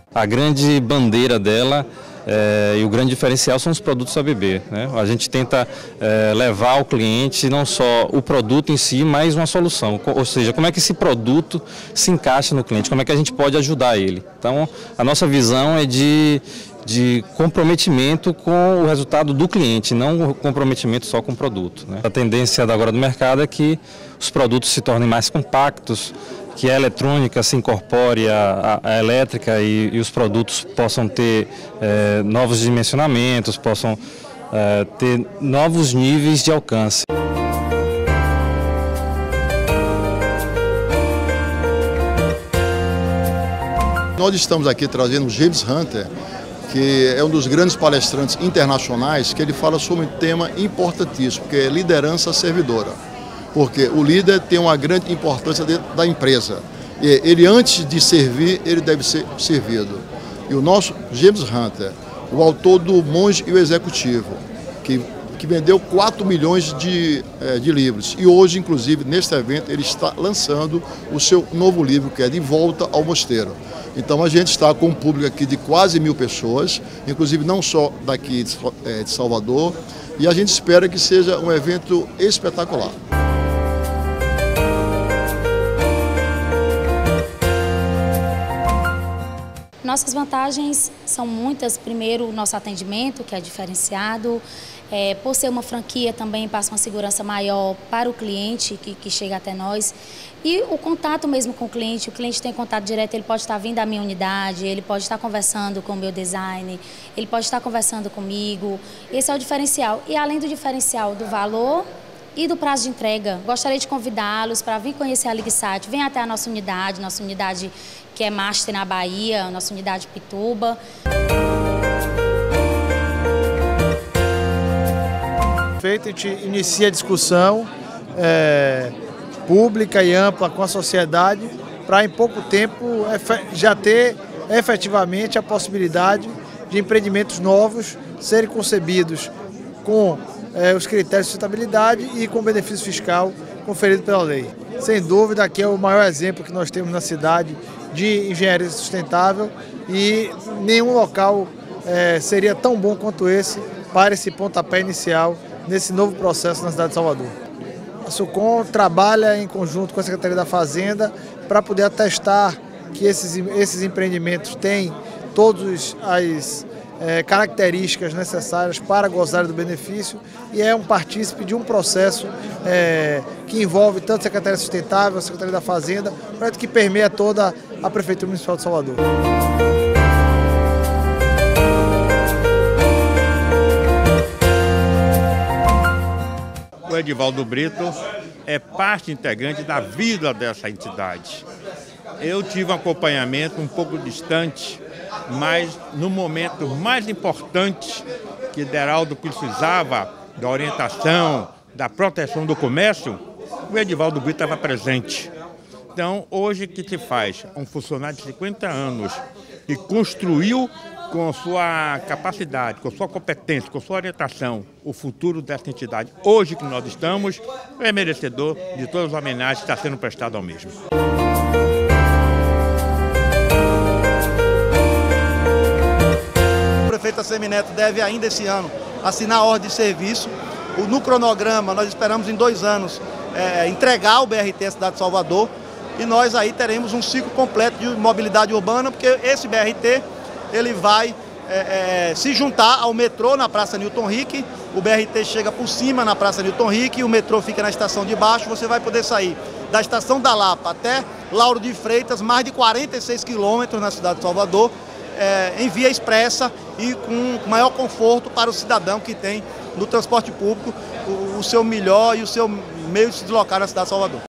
A grande bandeira dela e o grande diferencial são os produtos ABB, né? A gente tenta levar ao cliente não só o produto em si, mas uma solução. Ou seja, como é que esse produto se encaixa no cliente, como é que a gente pode ajudar ele. Então, a nossa visão é de comprometimento com o resultado do cliente, não comprometimento só com o produto, né? A tendência agora do mercado é que os produtos se tornem mais compactos, que a eletrônica se incorpore à elétrica e os produtos possam ter novos dimensionamentos, possam ter novos níveis de alcance. Nós estamos aqui trazendo o James Hunter, que é um dos grandes palestrantes internacionais, que ele fala sobre um tema importantíssimo, que é liderança servidora. Porque o líder tem uma grande importância dentro da empresa. Ele, antes de servir, ele deve ser servido. E o nosso James Hunter, o autor do Monge e o Executivo, que vendeu 4 milhões de livros. E hoje, inclusive, neste evento, ele está lançando o seu novo livro, que é De Volta ao Mosteiro. Então a gente está com um público aqui de quase 1000 pessoas, inclusive não só daqui de Salvador, e a gente espera que seja um evento espetacular. Nossas vantagens são muitas. Primeiro, o nosso atendimento, que é diferenciado. Por ser uma franquia, também passa uma segurança maior para o cliente que chega até nós. E o contato mesmo com o cliente tem contato direto, ele pode estar vindo à minha unidade, ele pode estar conversando com o meu design, ele pode estar conversando comigo. Esse é o diferencial. E além do diferencial do valor e do prazo de entrega, gostaria de convidá-los para vir conhecer a LigSat. Venha até a nossa unidade que é Master na Bahia, nossa unidade Pituba. A gente inicia a discussão pública e ampla com a sociedade para em pouco tempo já ter efetivamente a possibilidade de empreendimentos novos serem concebidos com os critérios de sustentabilidade e com benefício fiscal conferido pela lei. Sem dúvida, aqui é o maior exemplo que nós temos na cidade de engenharia sustentável e nenhum local seria tão bom quanto esse para esse pontapé inicial nesse novo processo na cidade de Salvador. A SUCOM trabalha em conjunto com a Secretaria da Fazenda para poder atestar que esses empreendimentos têm todas as características necessárias para gozar do benefício e é um partícipe de um processo que envolve tanto a Secretaria Sustentável, a Secretaria da Fazenda, projeto que permeia toda a Prefeitura Municipal de Salvador. O Edivaldo Brito é parte integrante da vida dessa entidade. Eu tive um acompanhamento um pouco distante, mas no momento mais importante que Deraldo precisava da orientação, da proteção do comércio, o Edivaldo Brito estava presente. Então, hoje que se faz um funcionário de 50 anos que construiu com sua capacidade, com sua competência, com sua orientação, o futuro dessa entidade, hoje que nós estamos, é merecedor de todas as homenagens que está sendo prestado ao mesmo. O prefeito Assemineto deve ainda esse ano assinar a ordem de serviço. No cronograma, nós esperamos em 2 anos entregar o BRT à cidade de Salvador e nós aí teremos um ciclo completo de mobilidade urbana, porque esse BRT ele vai se juntar ao metrô na Praça Newton Rick. O BRT chega por cima na Praça Newton Rick e o metrô fica na estação de baixo. Você vai poder sair da estação da Lapa até Lauro de Freitas, mais de 46 quilômetros na cidade de Salvador, em via expressa e com maior conforto para o cidadão que tem no transporte público o seu melhor e o seu meio de se deslocar na cidade de Salvador.